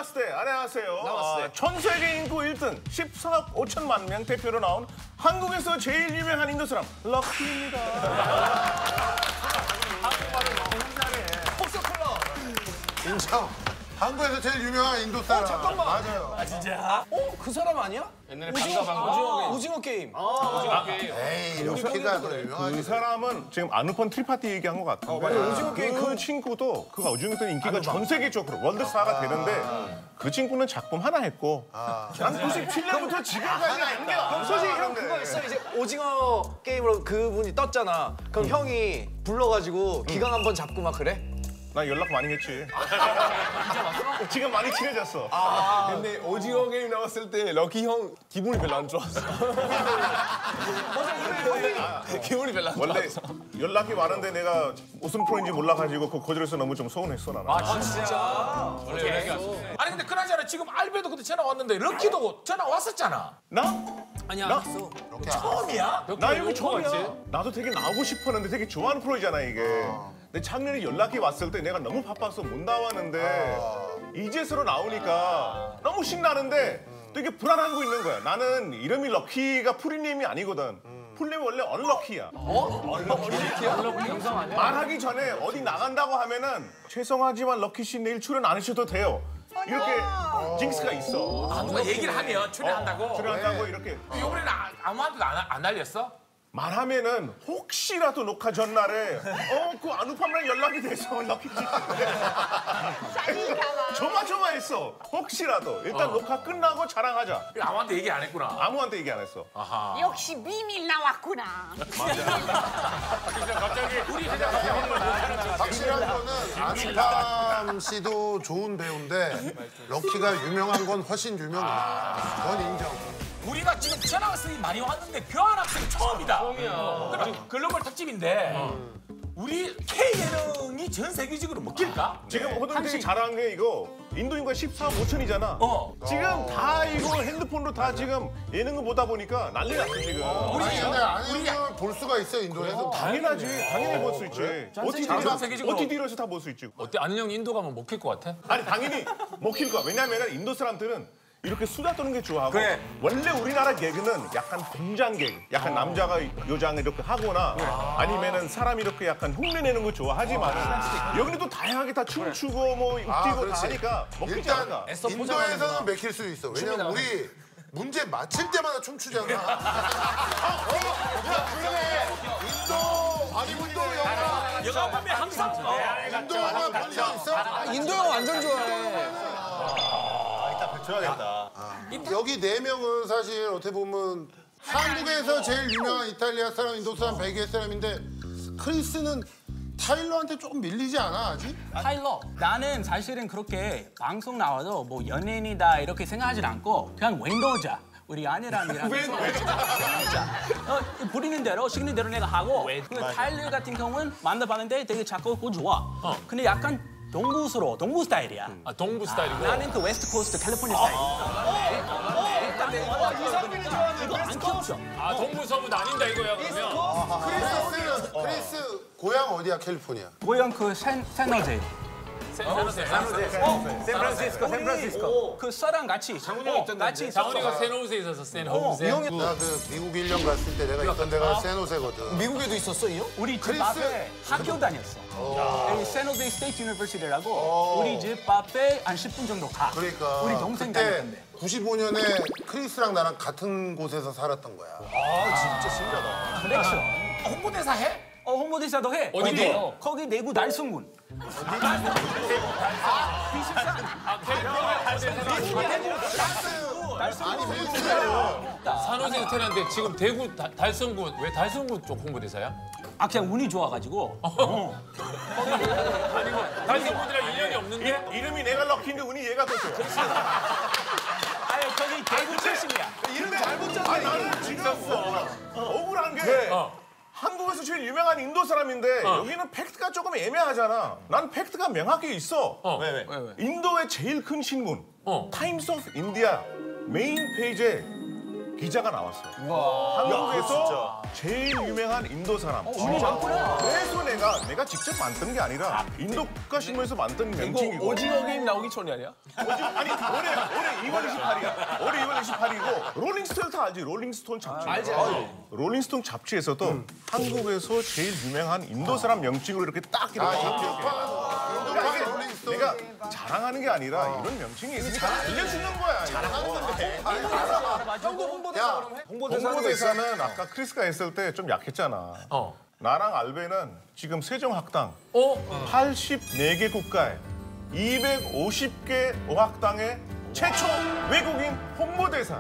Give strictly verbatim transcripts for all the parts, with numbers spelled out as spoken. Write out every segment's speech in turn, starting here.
나마스테, 안녕하세요. 아, 전 세계 인구 일 등, 십사억 오천만 명 대표로 나온 한국에서 제일 유명한 인도 사람, 럭키입니다. 한국말을 너무 잘해. 폭스콜러. 인정. 한국에서 제일 유명한 인도 사람. 어, 잠깐만. 맞아요. 아, 진짜? 어? 그 사람 아니야? 옛날에 오징어, 방가 방가. 아, 오징어 게임. 오징어 게임. 에이, 럭키가 더 유명하지. 그 사람은 지금 아누펀 트리파티 얘기한 것 같은데 어, 맞아요. 오징어 게임 그 그- 친구도 그 오징어 게임 인기가 전 세계적으로 월드스타가 되는데 그 친구는 작품 하나 했고 난 구십칠 년부터 지금까지 한 게 솔직히 형 그거 있어. 이제 오징어 게임으로 그분이 떴잖아. 그럼 형이 불러가지고 기강 한번 잡고 막 그래? 나 연락 많이 했지. 지금 많이 친해졌어. 근데 오징어 게임 나왔을 때 럭키 형 기분이 별로 안 좋았어. 기분이 별로 안 원래 좋았어. 연락이 많은데 내가 무슨 프로인지 몰라가지고 그 거절해서 너무 좀 서운했어 나는. 아 진짜? 원래 연락이 아니 근데 그나저나 지금 알베도 그때 전화 왔는데 럭키도 전화 왔었잖아. 나? 아니야, 나? 안 했어. 처음이야? 나 여기 처음이야. 나도 되게 나오고 싶었는데 되게 좋아하는 프로잖아 이게. 근데 작년에 연락이 왔을 때 내가 너무 바빠서 못 나왔는데 이제서로 나오니까 너무 신나는데 되게 불안한 거 있는 거야. 나는 이름이 럭키가 풀이네임이 아니거든. 풀네임이 원래 언럭키야. 어? 언럭키야? 말하기 전에 어디 나간다고 하면은 죄송하지만 럭키 씨 내일 출연 안 하셔도 돼요. 이렇게 징크스가 있어. 아, 누가 얘기를 하면 출연한다고? 출연한다고 이렇게. 이번에는 아- 아무한테도 안, 안 알렸어? 말하면은 혹시라도 녹화 전날에 어 그 아누팜이랑 연락이 돼서 럭키 씨 조마조마했어. 혹시라도 일단 녹화 끝나고 자랑하자. 아무한테 얘기 안 했구나. 아무한테 얘기 안 했어. 역시 비밀 나왔구나. 갑자기 우리 회장 확실한 거는 아누팜 씨도 좋은 배우인데 럭키가 유명한 건 훨씬 유명해. 그건 인정. 우리가 지금 전학생이 많이 왔는데 교환학생이 처음이다. 처음이야. 그러니까 글로벌 특집인데 우리 K 예능이 전 세계적으로 먹힐까? 지금 호동이 잘한 게 이거 인도 인구가 십사억 오천이잖아. 어. 지금 다 이거 핸드폰으로 다 지금 예능을 보다 보니까 난리 났어 지금. 아니 근데 아니면 볼 수가 있어 인도에서. 당연하지. 당연히 볼 수 있지. 전 오티티로 세계적으로. 오티티로서 다 볼 수 있지. 어때? 아는 형 인도 가면 먹힐 것 같아? 아니 당연히 먹힐 거야. 왜냐면은 인도 사람들은 이렇게 수다 떠는 게 좋아하고 그래. 원래 우리나라 개그는 약간 공장 개그, 약간 남자가 여자가 이렇게 하거나 아니면은 사람이 이렇게 약간 흉내내는 거 좋아하지만 여기는 또 다양하게 다 춤추고 뭐 웃기고 다 그렇지. 하니까 먹히지 일단 않아. 인도에서는 맥힐 수 있어. 왜냐면 우리 문제 맞힐 때마다 춤추잖아. 어, 어, 야, 그래. 인도 아니 인도 영화. 영화 보면 항상 어. 인도 영화 본 적 있어? 인도 형 완전 좋아해. 줘야겠다. 여기 네 명은 사실 어떻게 보면 한국에서 제일 유명한 이탈리아 사람, 인도 사람, 벨기에 사람인데 크리스는 타일러한테 조금 밀리지 않아 아직? 타일러, 나는 사실은 그렇게 방송 나와도 뭐 연예인이다 이렇게 생각하지 않고 그냥 윈도우자. 우리 아내랑이랑 윈도우자. 어, 부리는 대로 시키는 대로 내가 하고 그 타일러 같은 경우는 만나봤는데 되게 착하고 좋아. 근데 약간 동부스러워, 동부 스타일이야. 아, 동부 스타일이고. 나는 그 웨스트 코스트 캘리포니아 스타일. 이상민이 좋아하는 이거 안 겹쳐. 아, 동부 서부 나뉜다 이거야 그러면. 크리스, 크리스 고향 어디야 캘리포니아? 고향 그 샌, 샌호제. 샌호세. 샌프란시스코, 샌프란시스코. 그 서랑 같이 어, 같이 장훈이가 있었어. 샌호세에 있어서 샌호세. 나 그 미국 일 년 갔을 때 내가 있던 데가 샌호세거든. 미국에도 있었어, 이 형? 우리 집 크리스. 앞에 학교 다녔어. 여기 샌호제 스테이트 유니버시티라고 우리 집 앞에 한 십 분 정도 가. 그러니까 우리 동생 그때 다녔던데. 구십오 년에 크리스랑 나랑 같은 곳에서 살았던 거야. 그랬어. 홍보대사 해? 어, 홍보대사도 해. 어디? 거기, 거기 내구 달성군. 아니 미국에 산호세에서 태어났는데 지금 대구 다- 달성군 왜 달성군 쪽 홍보대사야? 아, 그냥 운이 좋아가지고. 어. 달성군이랑 인연이 없는데? 이름이 내가 럭키인데 운이 얘가 더 좋아. 아유, 거기 대구 출신이야. 이름이 잘 붙잖아. 아, 나는 지금 어, 억울한 게 어. 한국에서 제일 유명한 인도 사람인데 여기는 팩트가 조금 애매하잖아. 난 팩트가 명확히 있어. 어. 왜, 왜? 인도의 제일 큰 신문 어. 타임스 오브 인디아 메인 페이지에 기자가 나왔어요. 한국에서 제일 유명한 인도 사람. 그래서 내가 내가 직접 만든 게 아니라 인도 국가신문에서 만든 이거 명칭이고. 오징어 게임 나오기 전이 아니야? 아니 올해 올해 이월 이십팔일이야. 올해 이월 이십팔이고 롤링스톤 다 알지? 롤링스톤 잡지. 알지, 알지. 롤링스톤 잡지에서도 음. 한국에서 제일 유명한 인도 사람 명칭으로 이렇게 딱 이렇게. 아, 인도파 이게 롤링스톤. 내가 자랑하는 게 아니라 이런 명칭이 있으니까 알려주는 거야. 자랑하는 건데. 형도 홍보대사 야, 그럼 해? 홍보대사는 아까 크리스가 했을 때 좀 약했잖아. 어. 나랑 알베는 지금 세종학당 어? 팔십사 개 국가에 이백오십 개 어학당의 최초 외국인 홍보대사야.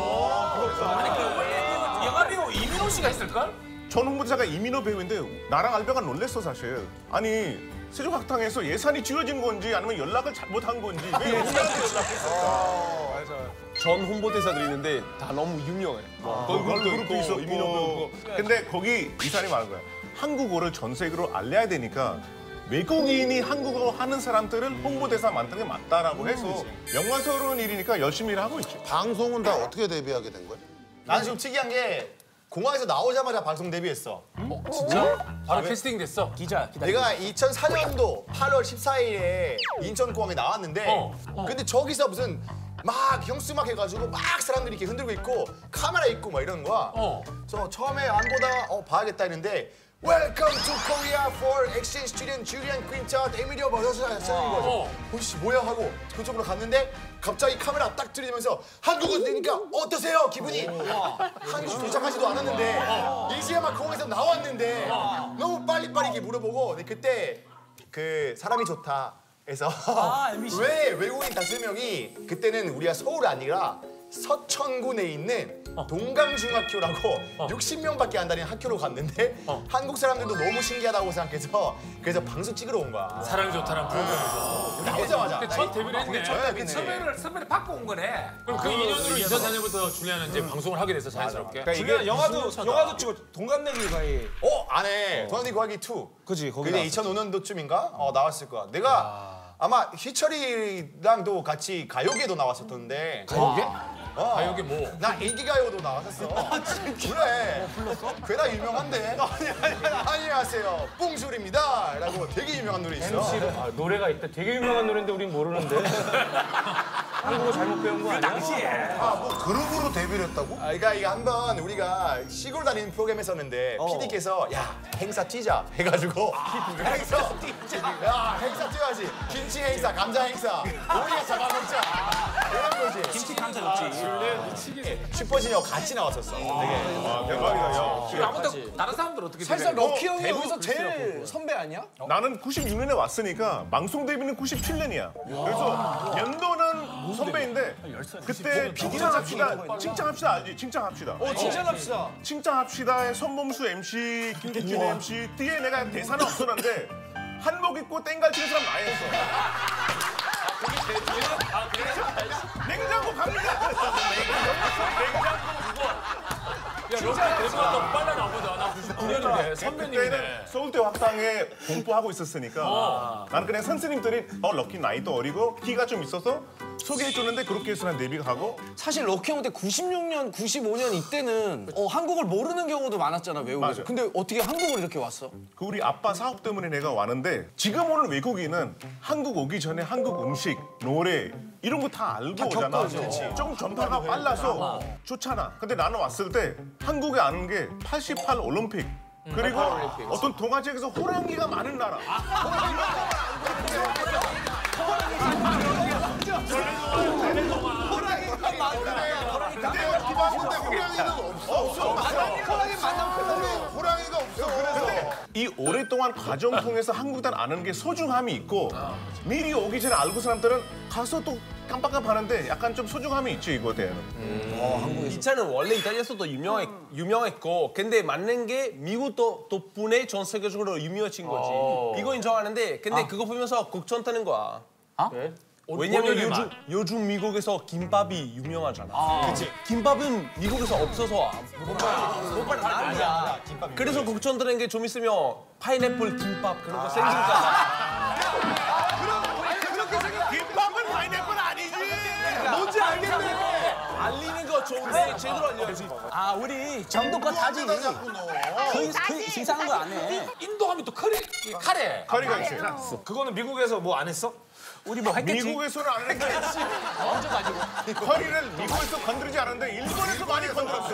아니 그 원래 영화 배우 이민호 씨가 했을걸? 전 홍보대사가 이민호 배우인데 나랑 알베가 놀랬어 사실. 아니 세종학당에서 예산이 쥐어진 건지 아니면 연락을 잘못한 건지 왜 우리한테 연락했을까? 전 홍보대사들이 있는데 다 너무 유명해. 걸그룹도 그룹도 있었고 이민호 배우고. 근데 거기 이 사람이 말한 거야. 한국어를 전 세계로 알려야 되니까 외국인이 한국어 하는 사람들을 홍보대사 만드는 게 맞다라고 해서 영광스러운 일이니까 열심히 일하고 있지. 방송은 다 어떻게 데뷔하게 된 거야? 나는 좀 특이한 게 공항에서 나오자마자 방송 데뷔했어. 바로 캐스팅 됐어. 기자 기다. 내가 이천사 년도 팔월 십사일에 인천공항에 나왔는데 어, 어. 근데 저기서 무슨 막 형수막 해가지고 막 사람들이 이렇게 흔들고 있고 카메라 있고 막 이러는 거야. 어. 그래서 처음에 안 보다가 어 봐야겠다 했는데 Welcome to Korea for exchange student Julian Quinta, 에미리오 버서스 하는 거죠. 어. 혹시 뭐야 하고 그쪽으로 갔는데 갑자기 카메라 딱 들이대면서 한국어 되니까 어떠세요 기분이? 한국 도착하지도 않았는데 일시에 막 공항에서 나왔는데 너무 빨리빨리 이렇게 물어보고 근데 그때 그 사람이 좋다 해서 왜 외국인 다섯 명이 그때는 우리가 서울 아니라 서천군에 있는 동강중학교라고 육십 명밖에 안 다니는 학교로 갔는데 한국 사람들도 너무 신기하다고 생각해서 그래서 방송 찍으러 온 거야. 사랑이 좋다는 프로그램에서. 나오자마자. 첫 데뷔를 했네. 첫 데뷔네. 섭외를 섭외를 받고 온 거네. 그럼 그 인연으로 이천사 년부터 줄리아는 이제 방송을 하게 됐어 자연스럽게. 이게 영화도 영화도 찍어 동갑내기 가이. 어? 안 해. 동안이 구하기 이. 그지 거기 그게 나왔어. 이천오 년도쯤인가? 어 나왔을 거야. 내가 아마 희철이랑도 같이 가요계도 나왔었던데. 가요계? 어. 가요계 뭐? 나 인기가요도 나왔었어. 아, 진짜? 그래. 불렀어? 꽤나 유명한데. 아니, 아니, 안녕하세요. 뿡술입니다. 라고 되게 유명한 노래 있어. 아, 노래가 있다. 되게 유명한 노래인데 우린 모르는데. 한국어 잘못 배운 거 아니야? 당시에. 아, 뭐 그룹으로 데뷔를 했다고? 아, 그러니까 이거 한번 우리가 시골 다니는 프로그램 했었는데 피디께서 야 행사 뛰자 해가지고 행사 야 행사 뛰어야지 김치 행사 감자 행사 우리가 잡아먹자 이런 거지 김치 감자 좋지. 슈퍼주니어 같이 나왔었어 되게 아, 대박이다. 야. 그럼 아무튼 다른 사람들 어떻게 사실상 되는 럭키 형이 대부 여기서 제일 선배 아니야? 나는 구십육 년에 왔으니까 방송 데뷔는 구십칠 년이야. 그래서 연도는 선배인데 그때 칭찬합시다. 칭찬합시다 알지? 칭찬합시다. 어, 칭찬합시다. 칭찬합시다의 선범수 엠씨, 김기준 엠씨 뒤에 내가 대사는 없었는데 한복 입고 땡갈 치는 사람 나였어. 냉장고 갑니다. 야, 럭키 대부가 더 빨라 나오거든. 나 구십구 년인데 선배님이네. 그때는 서울대 학당에 공부하고 있었으니까 나는 그냥 선생님들이 어 럭키 나이도 어리고 키가 좀 있어서 소개해줬는데 그렇게 해서 난 데뷔가 하고 사실 럭키 형 때 구십육 년, 구십오 년 이때는 어, 한국을 모르는 경우도 많았잖아 외국에서. 맞아. 근데 어떻게 한국을 이렇게 왔어? 그 우리 아빠 사업 때문에 내가 왔는데 지금 오는 외국인은 한국 오기 전에 한국 음식, 노래 이런 거 다 알고 오잖아. 좀 전파가 빨라서 좋잖아. 근데 나는 왔을 때 한국에 아는 게 팔십팔 올림픽 그리고 어떤 동아지역에서 호랑이가 많은 나라. 근데 호랑이는 없어. 없어. 호랑이 만나면 호랑이가 없어. 이 오랫동안 과정 통해서 한국단 아는 게 소중함이 있고 미리 오기 전에 알고 사람들은 가서 또 깜빡깜빡하는데 약간 좀 소중함이 있죠 이거에 대한. 이 차는 원래 이탈리아에서도 유명했, 유명했고 근데 맞는 게 미국도 덕분에 전 세계적으로 유명해진 거지. 이거 인정하는데 근데 그거 보면서 걱정되는 거야. 아? 네? 왜냐면 요즘, 요즘 미국에서 김밥이 유명하잖아. 그치. 김밥은 미국에서 없어서 못발 아니야. 그래서 걱정되는 게 좀 있으면 파인애플 김밥 그런 거 생길까. 김밥은 파인애플 아니지. 뭔지 알겠네. 알리는 거 좋은데 제대로 알려야지. 아 우리 정도껏 하지. 다 자꾸 넣어. 그, 그 이상한 거 안 해. 인도 하면 또 커리, 이 카레. 커리가 있지. 그거는 미국에서 뭐 안 했어? 우리 뭐 했겠지. 미국에서는 안 했는데 커리를 미국에서 건드리지 않았는데 일본에서 많이 건드렸어.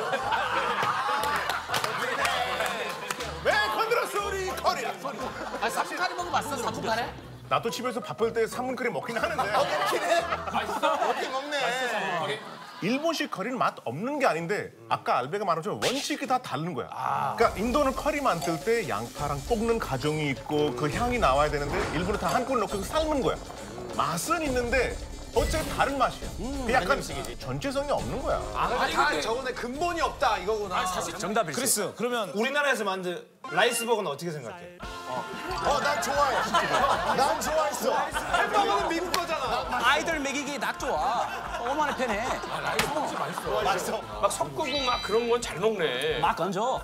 왜 건드렸어 우리 커리? 아, 삼분 카레 먹어봤어? 삼분 카레? 나도 집에서 밥할 때 삼분 커리 먹긴 하는데 먹긴 먹네. 일본식 커리는 맛 없는 게 아닌데 아까 알베가 말한 것처럼 원칙이 다 다른 거야. 그러니까 인도는 커리 만들 때 양파랑 볶는 과정이 있고 그 향이 나와야 되는데 일본은 다 한꺼번에 넣고 삶은 거야. 맛은 있는데 어차피 다른 맛이야. 그 약간 전체성이 없는 거야. 아니 다 저번에 근본이 없다 이거구나. 사실 정답일 수. 크리스 그러면 우리나라에서 만든 라이스버거는 어떻게 생각해? 어, 난 좋아해. 난 좋아했어. 햄버거는 미국 거잖아. 아이들 먹이기 나 좋아. 어머니 편해. 라이스 먹지 맛있어. 맛있어. 막 섞고 막 그런 건 잘 먹네. 막 얹어.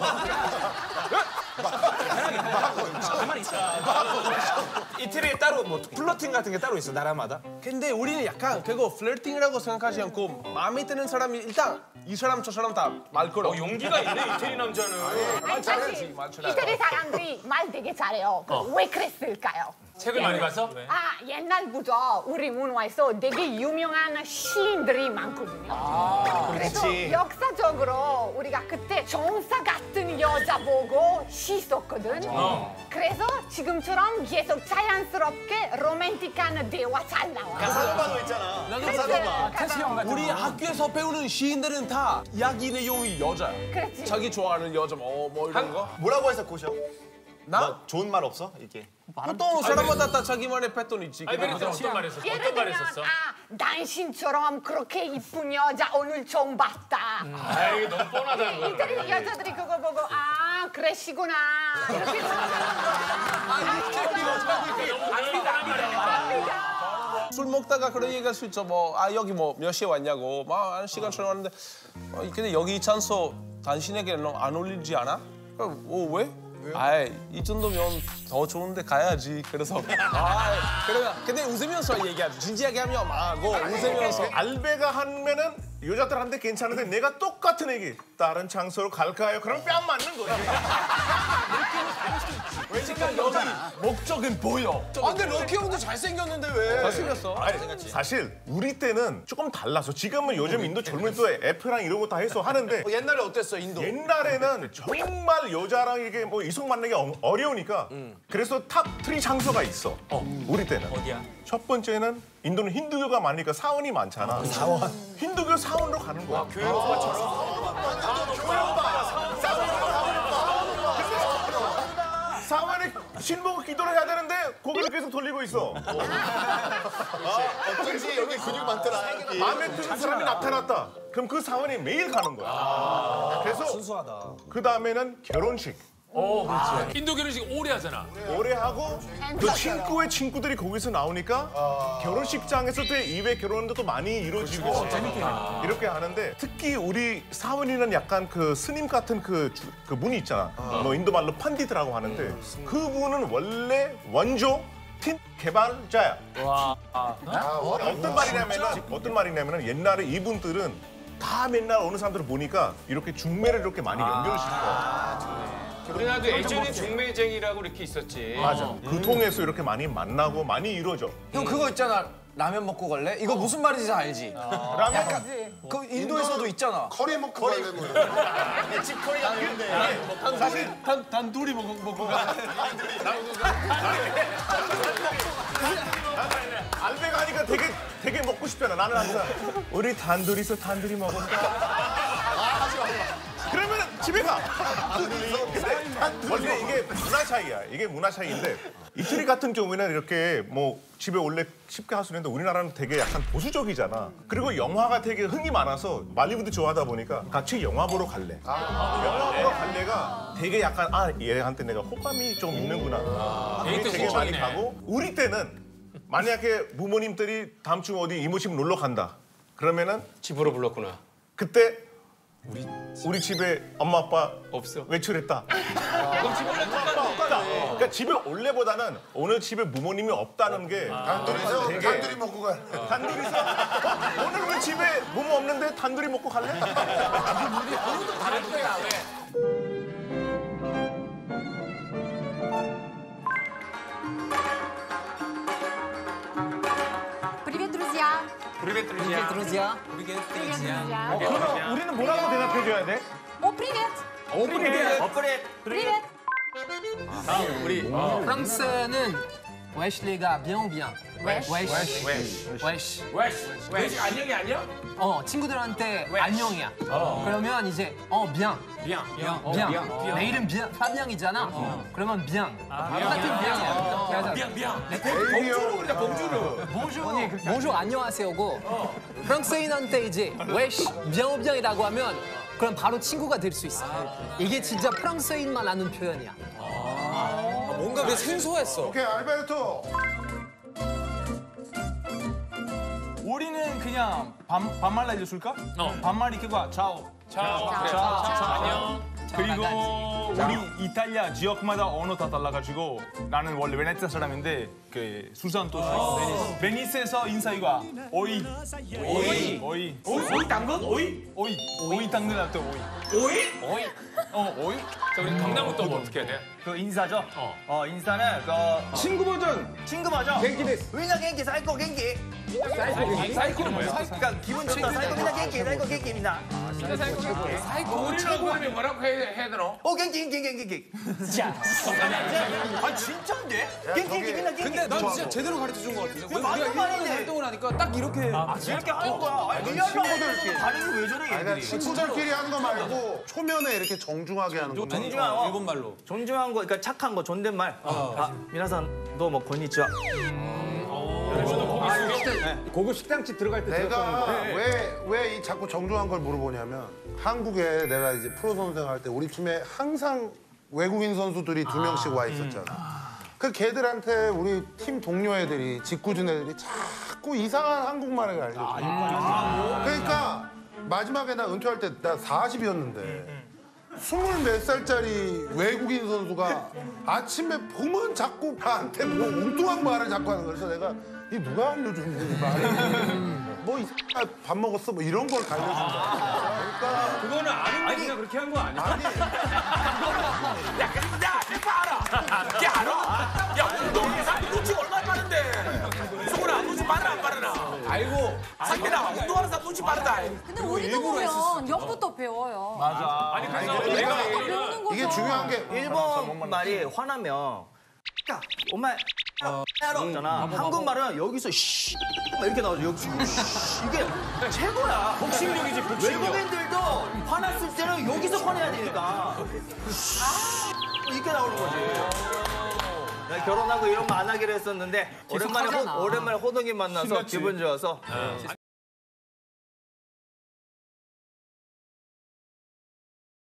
가만히 있어. 이태리에 따로 뭐 플러팅 같은 게 따로 있어 나라마다. 근데 우리는 약간 그거 플러팅이라고 생각하지 않고 마음에 드는 사람이 일단 이 사람 저 사람 다 말 걸어. 어, 용기가 있네 이태리 남자는. 아니 사실 이태리 사람들이 말 되게 잘해요. 그 왜 그랬을까요? 책을 많이 봤어? 아 옛날부터 우리 문화에서 되게 유명한 시인들이 많거든요. 그래서 역사적으로 우리가 그때 정사 같은 여자 보고 시 썼거든. 그래서 지금처럼 계속 자연스럽게 로맨틱한 대화 잘 나와. 가사노바도 있잖아. 태수 형 같은 우리 학교에서 배우는 시인들은 다 이야기 내용이 여자야. 그렇지. 자기 좋아하는 여자 뭐, 뭐 이런 거. 뭐라고 해서 꼬셔? 나? 뭐 좋은 말 없어? 이게. 보통 사람마다 다 자기만의 패턴이 있지. 아니, 그래서 어떤 말 했었어? 예를 어떤 말 들면 했었어? 아 당신처럼 그렇게 이쁜 여자 오늘 처음 봤다. 아, 이게 너무 뻔하다는 거야. 이태리 여자들이 그거 보고 아 그러시구나 이렇게 술 먹다가 그런 얘기할 수 있죠. 뭐, 아, 여기 뭐 몇 시에 왔냐고. 막, 한 시간처럼 왔는데. 어, 근데 여기 이 찬소 당신에게 안 어울리지 않아? 그럼, 어, 왜? 아이, 이 정도면 더 좋은데 가야지. 그래서, 아, 그러면, 근데 웃으면서 얘기하지. 진지하게 하면 막 하고, 웃으면서. 알베가 하면은 여자들한테 괜찮은데 내가 똑같은 얘기 다른 장소로 갈까요? 그럼 뺨 맞는 거야. 왜냐면 여기 목적은 보여. 아 근데 럭키 형도 잘생겼는데 왜? 잘생겼어. 아니, 사실 우리 때는 조금 달라서 지금은 요즘 인도 젊은 또에 애프랑 이런 거 다 해서 하는데 어, 옛날에 어땠어 인도? 옛날에는 정말 여자랑 이게 뭐 이성 만나기 어- 어려우니까 그래서 탑 쓰리 장소가 있어. 우리 때는. 어디야? 첫 번째는 인도는 힌두교가 많으니까 사원이 많잖아. 사원. 힌두교 사원으로 가는 거야. 교회 오빠처럼. 사원에 신보고 기도를 해야 되는데 고개를 계속 돌리고 있어. 어쩐지 여기 근육 많더라. 여기. 마음에 드는 사람이 나타났다. 그럼 그 사원에 매일 가는 거야. 그래서 순수하다. 그 다음에는 결혼식. 어, 그렇지. 인도 결혼식 오래 하잖아. 오래 하고 그 친구의 친구들이 거기서 나오니까 결혼식장에서 또 이외 결혼도 또 많이 이루어지고 이렇게 하는데 특히 우리 사원이는 약간 그 스님 같은 그, 주- 그 분이 있잖아. 뭐 인도 말로 판디드라고 하는데 그분은 원래 원조 틴 개발자야. 어떤 말이냐면은 어떤 말이냐면은 옛날에 이분들은 다 맨날 어느 사람들을 보니까 이렇게 중매를 이렇게 많이 연결시켜. 우리나라도 예전에 중매쟁이라고 이렇게 있었지. 맞아. 그 통해서 이렇게 많이 만나고 많이 이루어져. 형 그거 있잖아. 라면 먹고 갈래? 이거 무슨 말인지 알지? 라면 그 인도에서도 있잖아. 커리 먹고 갈래 뭐. 집 커리가 되는데. 사실 단, 단둘이 먹고, 먹고 가. 알베가 하니까 되게 되게 먹고 싶잖아. 나는 항상 우리 단둘이서 단둘이 먹을까? 그러면 집에 가. 근데 원래 이게 문화 차이야. 이게 문화 차이인데 이태리 같은 경우에는 이렇게 뭐 집에 원래 쉽게 할 수 있는데 우리나라는 되게 약간 보수적이잖아. 그리고 영화가 되게 흥이 많아서 말리우드 좋아하다 보니까 같이 영화 보러 갈래. 영화 보러 갈래가 되게 약간 아 얘한테 내가 호감이 좀 있는구나. 그게 되게 많이 가고 우리 때는 만약에 부모님들이 다음 주 어디 이모집 놀러 간다. 그러면은 집으로 불렀구나. 그때 우리 우리 집에 엄마 아빠 없어. 외출했다. 그럼 집에 올라 없다. 그러니까 집에 올래보다는 오늘 집에 부모님이 없다는 게 단둘이서 되게- 단둘이 먹고 가. 단둘이서 어, 오늘 왜 집에 부모 없는데 단둘이 먹고 갈래? 아무도 다른 거야 왜? Привет, друзья. Привет, друзья. друзь야. Привет, друзья. 그러면 우리는 뭐라고 대답해줘야 돼? О, привет. Привет. 프랑스는 웨슬리가 bien bien. Wesh. 웨시. 웨시. 왜? 왜? 안녕이 안녕? 어 친구들한테 안녕이야. 그러면 이제 어 bien. bien. 어, bien. 내일은 bien. 파비앙이잖아. 그러면 bien. 똑같은 bien이야. 그래서 bien, bien. 봉주르 그러자 봉주르. bonjour. bonjour 안녕하세요고 프랑스인한테 이제 wesh bien bien이라고 하면 그럼 바로 친구가 될 수 있어. 이게 진짜 프랑스인만 아는 표현이야. 뭔가 되게 생소했어. 오케이 알베르토. 우리는 그냥 반, 반말 알려줄까? 어. 반말이 그거야. 차오. 차오. 차오. 차오. 안녕. 그리고 우리 이탈리아 지역마다 언어 다 달라가지고 나는 원래 베네치아 사람인데 그 수산 도시 베니스. 베니스에서 인사 이거야. 오이. 오이. 오이. 오이 당근? 오이? 오이. 오이 당근 할때 오이. 오이? 오이. 어 오이. 자, 우리 강남은 또 뭐 어떻게 해야 돼? 그 인사죠? 어. 어, 인사는 그 친구 버전. 친구 맞아. 겐키 데스. 위나 겐키 사이코 겐키. 사이코는 뭐야? 그러니까 기분 좋다. 사이코 위나 겐키 사이코 겐키입니다. 우리는 그러면 뭐라고 해야, 해야 되나? 어 겐키 겐키 겐키 겐키. 자. 아 진짜인데? 겐키 겐키 위나 겐키. 근데 난 진짜 제대로 가르쳐 준 것 같은데. 맞는 우리가 말이네. 일본에서 활동을 하니까 딱 이렇게. 아 이렇게 하는 거야. 아 리얼하거든. 다른 게 왜 저래 아니, 그러니까 얘들이. 친구들끼리 하는 거 말고 초면에 이렇게 정중하게 하는 거. 존중한 거. 일본 말로. 존중한 거, 그러니까 착한 거, 존댓말. 아, 미나산, 너뭐 건니치와. 고급 식당집 들어갈 때 내가 왜 왜 이 자꾸 정중한 걸 물어보냐면 한국에 내가 이제 프로 선수 할 때 우리 팀에 항상 외국인 선수들이 두 명씩 와 있었잖아. 그 걔들한테 우리 팀 동료 애들이 직구준 애들이 자꾸 이상한 한국말을 알려줘. 그러니까 마지막에 나 은퇴할 때 나 사십이었는데 스물 몇 살짜리 외국인 선수가 아침에 보면 자꾸 나한테 뭐 엉뚱한 말을 자꾸 하는 거야. 그래서 내가 이 누가 알려줬는지 말을 뭐이 밥 먹었어 뭐 이런 걸 알려준다. 그러니까 그거는 아는 게 그렇게 한 거 아니야? 아니 야, 근데 야, 내가 알아. 걔 알아? 야, 운동에서 눈치 얼마나 빠른데. 승훈아, 눈치 빠르나 안 빠르나? 알고. 상민아, 운동하는 사람 눈치 빠르다. 근데 우리도 보면 옆부터 배워요. 맞아. 아니, 그래서 아니, 내가 내가 배우는 거죠. 이게 중요한 게 일본 말이 화나면 까 엄마 잖아. 한국말은 여기서 씨 이렇게 나오죠. 여기서 씨. 이게 최고야. 복싱력이지 복싱력. 외국인들도 화났을 때는 여기서 화내야 되니까 이렇게 나오는 거지. 내가 결혼하고 이런 거 안 하기로 했었는데 오랜만에 호, 오랜만에 호동이 만나서 기분 좋아서